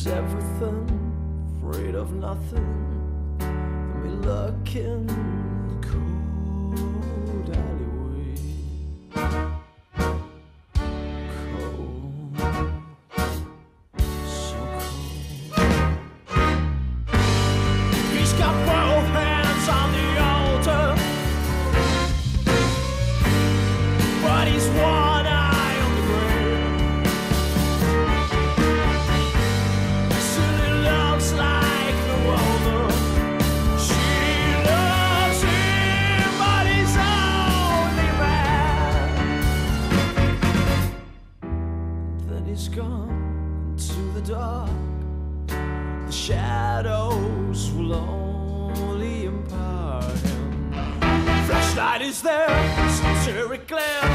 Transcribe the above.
everything, afraid of nothing. Let me look in the cold alleyway. Cold, so cold. He's got both hands on the altar, but he's one eye on the grave. Silly loves like no other. She loves him, but he's only man. Then he's gone into the dark. The shadows will only empower him. Flashlight is there, satiric glare.